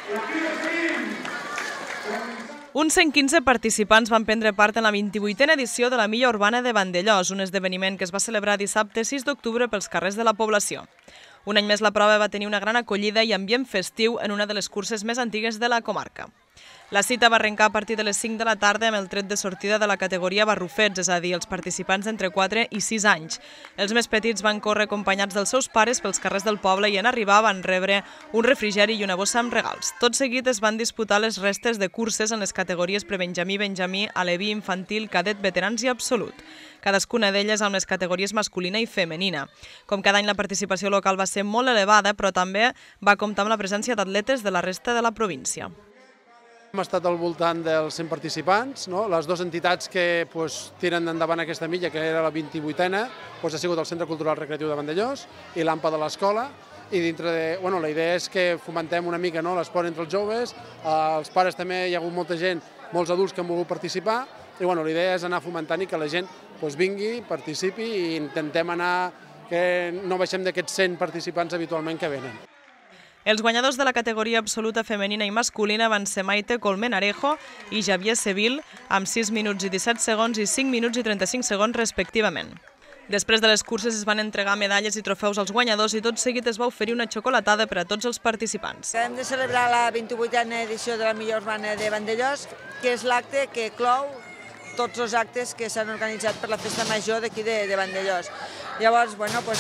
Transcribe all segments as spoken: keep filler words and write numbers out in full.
Uns cent quinze participants van prendre part en la vint-i-vuitena edició de la Milla Urbana de Vandellòs, un esdeveniment que es va celebrar dissabte sis d'octubre pels carrers de la població. Un any més la prova va tenir una gran acollida i ambient festiu en una de les curses més antigues de la comarca. La cita va arrencar a partir de les cinc de la tarda amb el tret de sortida de la categoria barrufets, és a dir, els participants d'entre quatre i sis anys. Els més petits van córrer acompanyats dels seus pares pels carrers del poble i en arribar van rebre un refrigeri i una bossa amb regals. Tot seguit es van disputar les restes de curses en les categories prebenjamí, benjamí, aleví, infantil, cadet, veterans i absolut. Cadascuna d'elles amb les categories masculina i femenina. Com cada any la participació local va ser molt elevada, però també va comptar amb la presència d'atletes de la resta de la província. Hem estat al voltant dels cent participants. Les dues entitats que tiren endavant aquesta milla, que era la vint-i-vuitena, ha sigut el Centre Cultural Recreatiu de Vandellòs i l'A M P A de l'escola. I la idea és que fomentem una mica l'esport entre els joves, els pares també, hi ha hagut molta gent, molts adults que han volgut participar, i la idea és anar fomentant i que la gent vingui, participi i intentem anar que no baixem d'aquests cent participants habitualment que venen. Els guanyadors de la categoria absoluta femenina i masculina van ser Maite Colmenarejo i Javier Seville, amb sis minuts i disset segons i cinc minuts i trenta-cinc segons respectivament. Després de les curses es van entregar medalles i trofeus als guanyadors i tot seguit es va oferir una xocolatada per a tots els participants. Hem de celebrar la vint-i-vuitena edició de la Milla Urbana de Vandellòs, que és l'acte que clou tots els actes que s'han organitzat per la festa major d'aquí de Vandellòs. Llavors,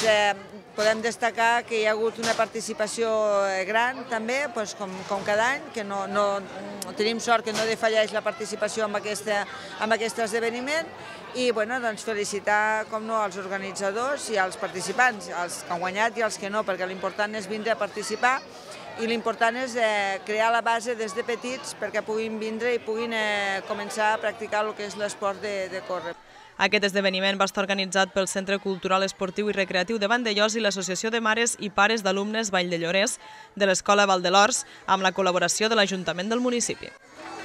podem destacar que hi ha hagut una participació gran també, com cada any, que tenim sort que no defalleix la participació en aquest esdeveniment, i felicitar, com no, els organitzadors i els participants, els que han guanyat i els que no, perquè l'important és vindre a participar i l'important és crear la base des de petits perquè puguin vindre i puguin començar a practicar el que és l'esport de córrer. Aquest esdeveniment va estar organitzat pel Centre Cultural Esportiu i Recreatiu de Vandellòs i l'Associació de Mares i Pares d'Alumnes Vall de Llorers de l'Escola Val de l'Ors amb la col·laboració de l'Ajuntament del municipi.